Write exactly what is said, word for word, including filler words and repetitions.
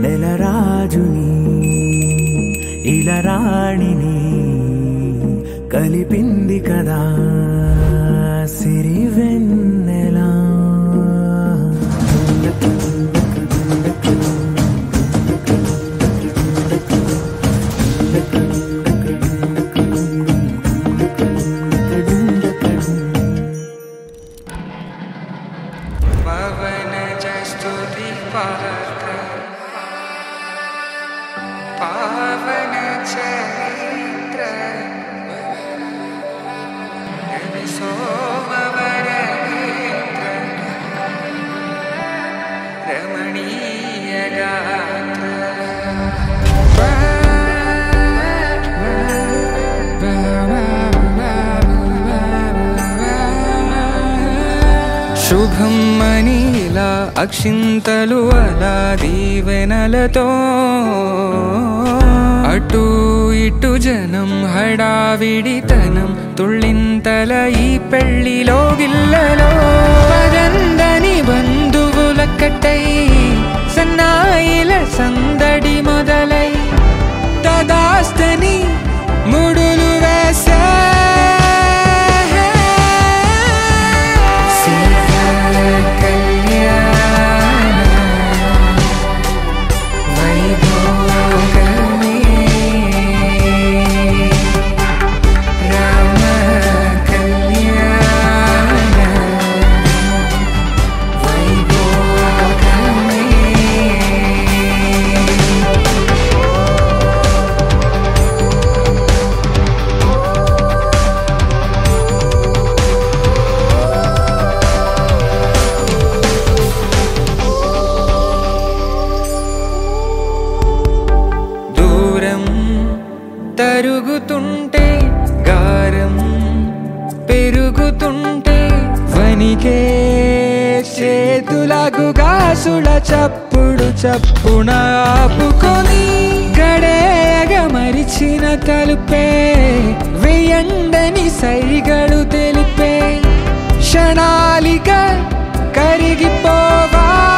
నెలరాజుని ఇలా రాణిని కలిపింది కదా సిరివెన్నెలా. పవన జస్తుతి పాత్ర పావన చరిత్ర రవి సోమవర నేత్ర రమణీయ గాత్ర శుభం మనీలా అక్షింతలు అలా దీవెనలతో అటు ఇటు జనం హడావిడితనం తుళ్ళింతల ఈ పెళ్లిలో గిల్లలో పదందని బంధువుల కట్టై సన్నాయిల సందడి మొదలై తదాస్తని ముడులు వేసే తరుగుతుంటే గారం పెరుగుతుంటే వనికే చేతులకు గాసుల చప్పుడు చప్పున ఆపుకొని గడేగ మరిచిన తలుపే వేయండని సైగడు తెలిపే క్షణాలిక కరిగిపోవా